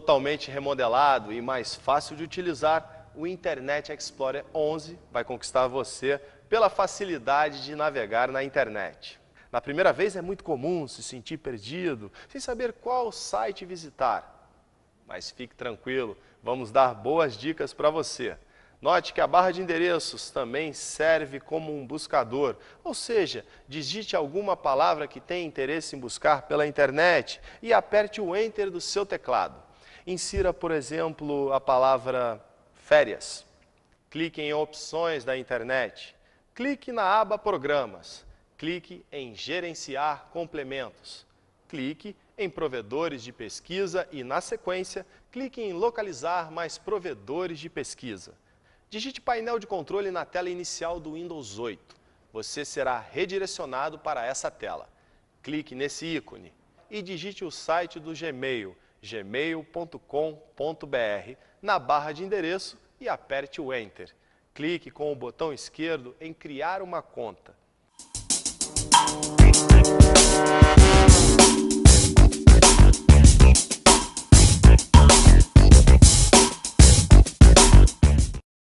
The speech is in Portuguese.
Totalmente remodelado e mais fácil de utilizar, o Internet Explorer 11 vai conquistar você pela facilidade de navegar na internet. Na primeira vez é muito comum se sentir perdido, sem saber qual site visitar. Mas fique tranquilo, vamos dar boas dicas para você. Note que a barra de endereços também serve como um buscador, ou seja, digite alguma palavra que tenha interesse em buscar pela internet e aperte o Enter do seu teclado. Insira, por exemplo, a palavra férias. Clique em opções da internet. Clique na aba Programas. Clique em Gerenciar complementos. Clique em Provedores de pesquisa e, na sequência, clique em Localizar mais provedores de pesquisa. Digite painel de controle na tela inicial do Windows 8. Você será redirecionado para essa tela. Clique nesse ícone e digite o site do Gmail, gmail.com.br, na barra de endereço e aperte o Enter. Clique com o botão esquerdo em Criar uma conta.